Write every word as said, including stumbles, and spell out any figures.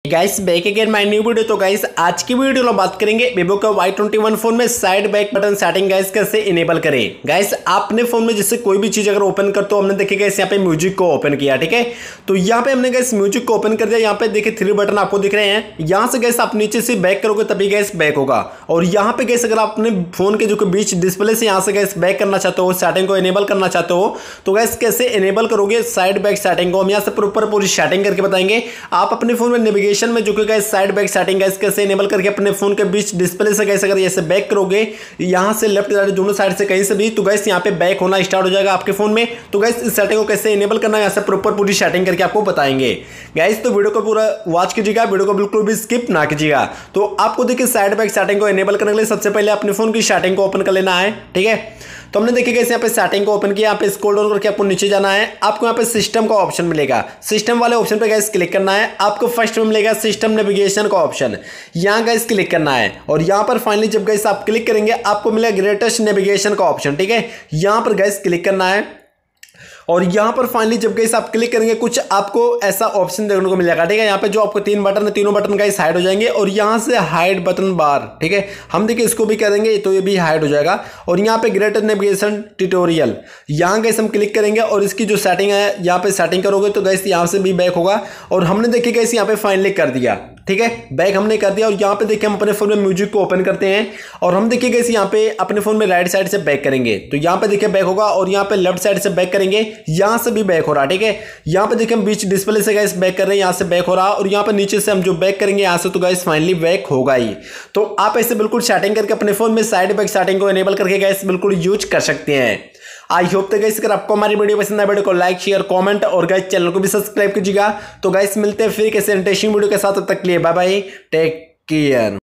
Guys back again my new video. तो guys आज की वीडियो में बात करेंगे वीवो का वाई ट्वेंटी वन फोन में side back button setting guys कैसे इनेबल करें। गाइस आपने फोन में जैसे कोई भी चीज अगर ओपन कर तो हमने देखिए गाइस यहाँ पे म्यूजिक को ओपन किया, ठीक है। तो यहाँ पे हमने गाइस म्यूजिक को ओपन कर दिया। यहाँ पे देखिए थ्री बटन आपको दिख रहे हैं। यहाँ से गाइस आप नीचे से बैक करोगे तभी गाइस बैक होगा। और यहाँ पे गाइस अगर आपने फोन के जो बीच डिस्प्ले से यहाँ से गाइस बैक करना चाहते हो, सेटिंग को इनेबल करना चाहते हो, तो गाइस कैसे इनेबल करोगे साइड बैक सेटिंग को हम यहाँ से प्रॉपर पूरी सेटिंग करके बताएंगे। आप अपने फोन में नेविगेशन में जो कि guys side back setting guys कैसे इनेबल करके अपने फोन के बीच डिस्प्ले से गाइस अगर ऐसे बैक करोगे यहां से लेफ्ट राइट दोनों साइड से कहीं से भी, तो गाइस यहां पे बैक होना स्टार्ट हो जाएगा आपके फोन में। तो गाइस इस सेटिंग को कैसे इनेबल करना है यहां से प्रॉपर पूरी सेटिंग करके आपको बताएंगे। गाइस तो वीडियो को पूरा वॉच कीजिएगा, वीडियो को बिल्कुल भी स्किप ना कीजिएगा। तो आपको देखिए साइड बैक सेटिंग को इनेबल करने के लिए सबसे पहले अपने फोन की सेटिंग को ओपन कर लेना है, ठीक है। तो हमने देखिए गाइस यहाँ पे सेटिंग को ओपन किया, यहाँ पे स्क्रॉल डाउन करके आपको नीचे जाना है। आपको यहाँ पे सिस्टम का ऑप्शन मिलेगा, सिस्टम वाले ऑप्शन पे गाइस क्लिक करना है। आपको फर्स्ट में मिलेगा सिस्टम नेविगेशन का ऑप्शन, यहाँ गाइस क्लिक करना है। और यहाँ पर फाइनली जब गाइस आप क्लिक करेंगे आपको मिलेगा ग्रेटेस्ट नेविगेशन का ऑप्शन, ठीक है। यहाँ पर गाइस क्लिक करना है। और यहाँ पर फाइनली जब गाइस आप क्लिक करेंगे कुछ आपको ऐसा ऑप्शन देखने को मिलेगा, ठीक है। यहाँ पे जो आपको तीन बटन है तीनों बटन गाइस हाइड हो जाएंगे। और यहाँ से हाइड बटन बार, ठीक है, हम देखिए इसको भी करेंगे तो ये भी हाइड हो जाएगा। और यहाँ पे ग्रेटर नेविगेशन ट्यूटोरियल, यहाँ गाइस हम क्लिक करेंगे और इसकी जो सेटिंग है यहाँ पे सेटिंग करोगे तो गाइस यहाँ से भी बैक होगा। और हमने देखिए गाइस यहाँ पे फाइनली कर दिया, ठीक है, बैक हमने कर दिया। और यहाँ पे देखिए हम अपने फोन में म्यूजिक को ओपन करते हैं और हम देखिए गाइस यहाँ पे अपने फोन में राइट साइड से बैक करेंगे तो यहाँ पे देखिए बैक होगा। और यहाँ पे लेफ्ट साइड से बैक करेंगे, यहाँ से भी बैक हो रहा है, ठीक है। यहाँ पे देखिए हम बीच डिस्प्ले से गाइस बैक कर रहे हैं, यहाँ से बैक हो रहा है। और यहाँ पे नीचे से हम जो बैक करेंगे यहाँ से तो गाइस फाइनली बैक होगा ही। तो आप ऐसे बिल्कुल सेटिंग करके अपने फोन में साइड बैक सेटिंग को इनेबल करके गाइस बिल्कुल यूज कर सकते हैं। आई होप तो गाइस अगर आपको हमारी वीडियो पसंद है वीडियो को लाइक शेयर कमेंट और गाइस चैनल को भी सब्सक्राइब कीजिएगा। तो गाइस मिलते हैं फिर कैसे इंटरेस्टिंग वीडियो के साथ, तब तक के लिए बाय बाय, टेक केयर।